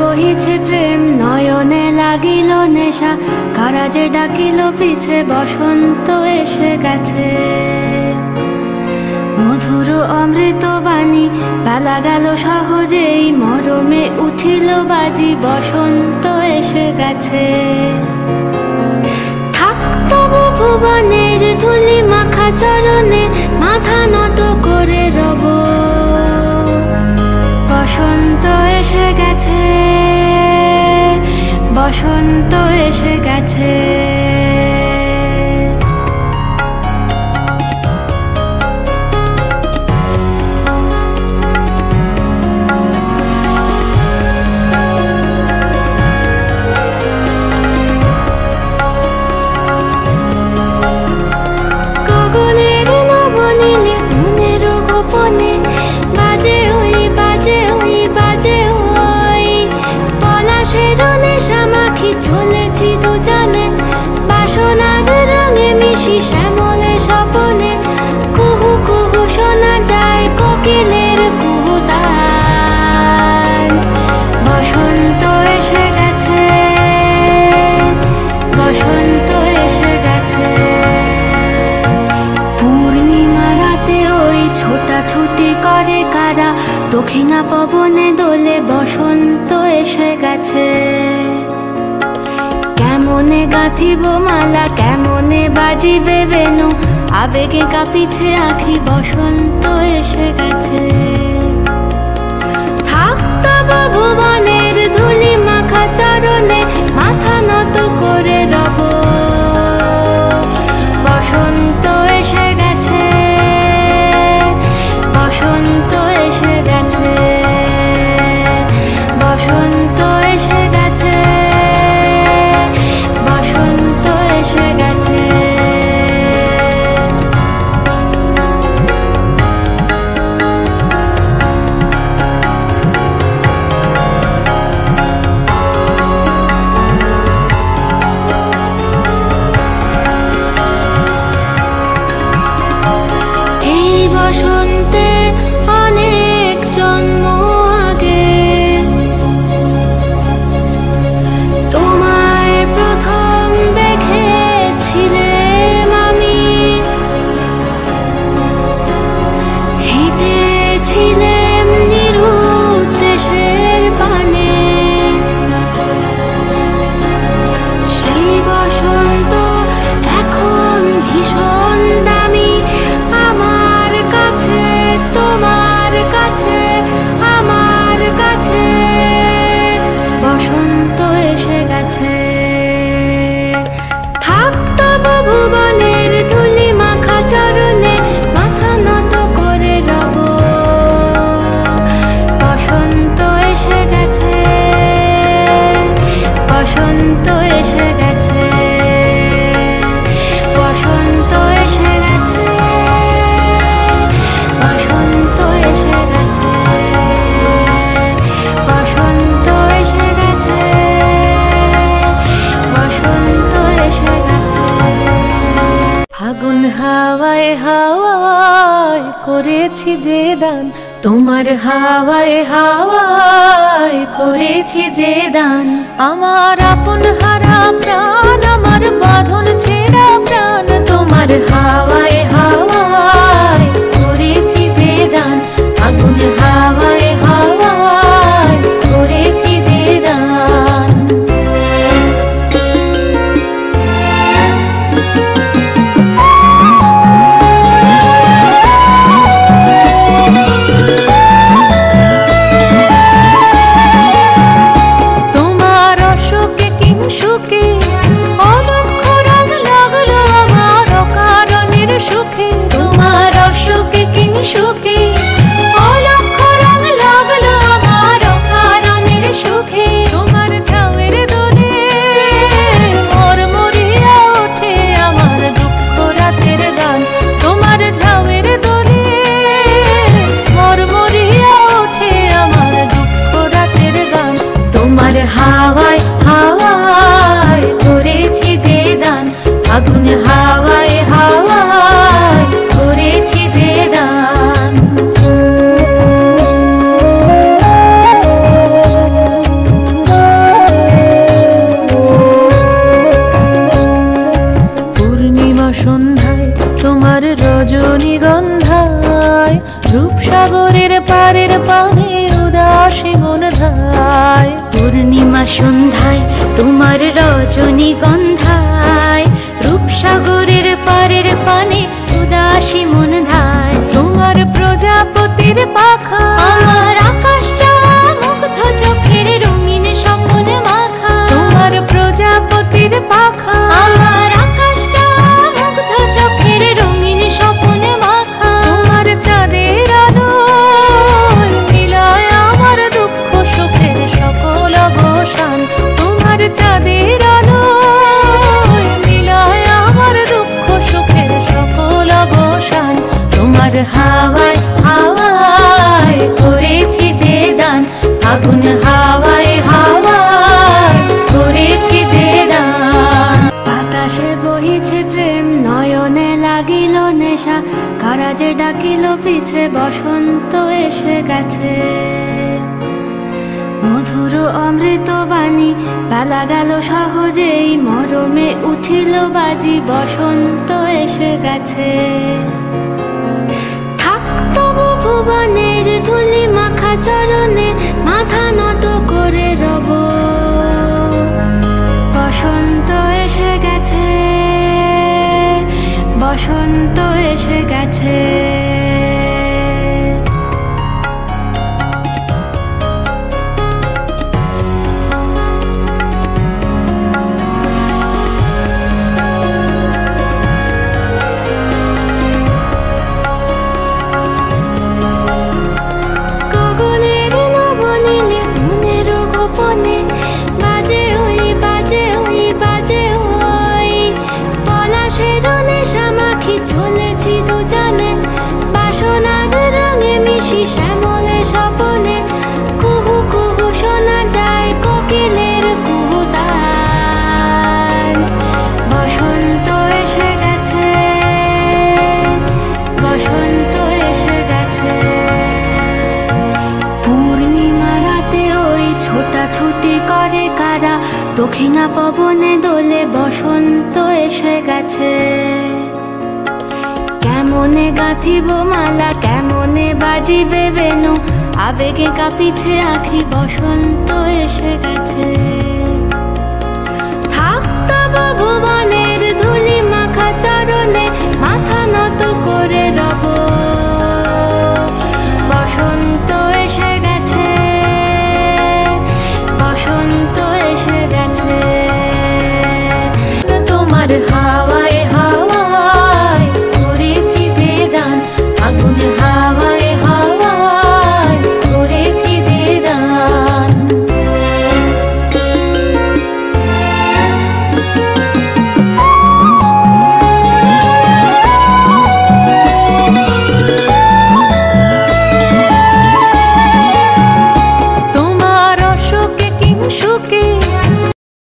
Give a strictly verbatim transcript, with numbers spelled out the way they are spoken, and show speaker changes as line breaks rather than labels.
বহিছে প্রেম নয়নে লাগিল নেশা, কারাজে ডাকিল পিছে বসন্ত এসে গেছে। মধুর অমৃত বাণী বেলা গেল সহজেই, মরমে উঠিল বাজি বসন্ত এসে গেছে। থাক তবু ভুবনের ধুলি মাখা চরণে, মাথা নত করে রব। বসন্ত এসে গেছে, বসন্ত এসে গেছে। গগনের নবনীলে মনের গোপনে, বাজে ওই বাজে ওই বাজে ওই পলাশের নেশা মাখি চলেছি দুজনে, বাসনার রঙে মিশি শ্যামলে স্বপনে। কুহু কুহু শোনা যায় কোকিলের কুহুতান। বসন্ত এসে গেছে, বসন্ত এসে গেছে। পূর্ণিমা রাতে ওই ছোটাছুটি করে কারা, দক্ষিণা পবনে দোলে বসন্ত এসে গেছে। কেমনে গাঁথিব মালা, কেমনে বাজিবে বেনু, আবেগে কাঁপিছে আঁখি বসন্ত এসে গেছে। থাক তবু ভুবনের ধুলি মাখা চরণে, মাথা নত করে রব। বসন্ত এসে গেছে, বসন্ত এসে গেছে, বসন্ত এসে গেছে, বসন্ত এসে গেছে। এই বসন্তে অনেক জন্ম আগে, তোমায় প্রথম দেখেছিলাম আমি। হেঁটেছিলাম নিরুৎ দেশের পানে, সেই বসন্ত এখন ভীষণ দামি আমার কাছে, তোমার কাছে, আমার কাছে। বসন্ত এসে গেছে। থাক তবু ভুবনের ধুলি মাখা চরণে, মাথা নত করে রব। বসন্ত এসে গেছে, বসন্ত এসে গেছে, বসন্ত এসে গেছে, বসন্ত এসে গেছে, বসন্ত এসে গেছে, বসন্ত এসে গেছে। ফাগুন হাওয়ায় হাওয়ায় করেছি যে দান, তোমার হাওয়ায় হাওয়ায় করেছি যে দান। আমার আপন হারা প্রাণ, আমার বাঁধন ছেঁড়া প্রাণ, তোমার হাওয়ায় হাওয়ায় করেছি যে দান। ফাগুন হাওয়ায় হাওয়ায় করেছি যে দান। তোমার অসুখে কিংসুকে অলক্ষ রং লাগলো আমার অকারণের সুখে। তোমার অসুখ
রূপসাগরের পারের পানে উদাসী মন ধায়।
পূর্ণিমা সন্ধ্যায় তোমার রজনীগন্ধায়, রূপসাগরের পারের পানে উদাসী মন ধায়।
তোমার প্রজাপতির পাখা
আমার আকাশ চাওয়া মুগ্ধ চোখের রঙিন স্বপ্ন মাখা।
তোমার প্রজাপতির পাখা
আমার আকাশ চাওয়া মুগ্ধ চোখের রঙিন স্বপ্ন মাখা।
তোমার চাঁদের আলোয় মিলায় আমার দুঃখ সুখের সকল অবসান। তোমার চাঁদের আলোয় মিলায় আমার দুঃখ সুখের সকল অবসান।
তোমার হাওয়ায় হাওয়ায় করেছি যে দান, আগুন হাওয়ায় হাওয়ায় করেছি যে দান। বাতাসে বহিছে প্রেম নয়নে লাগিল নেশা, কারাজে ডাকিল পিছে বসন্ত এসে গেছে। মধুর অমৃত বাণী বেলা গেল সহজেই, মরমে উঠিল বাজি বসন্ত এসে গেছে। তবু ভুবনের ধুলি মাখা চরণে মাথা নত করে রব, বসন্ত এসে গেছে, বসন্ত এসে গেছে। বাজে ওই বাজে ওই বাজে ওই পলাশের নেশা মাখি চলেছি দুজনে, বাসনার রঙে মিশি শ্যামলে স্বপনে। কুহু কুহু শোনা যায় কোকিলের কুহুতান, বসন্ত এসে গেছে, বসন্ত এসে গেছে। পূর্ণিমা রাতে ওই ছোটাছুটি করে কারা, দক্ষিণা পবনে দোলে বসন্ত এসে গেছে। কেমনে গাঁথিব মালা, কেমনে বাজিবে বেনু, আবেগে কাঁপিছে আঁখি, বসন্ত এসে গেছে। থাক তব ভুবনের ধুলি মাখা চরণে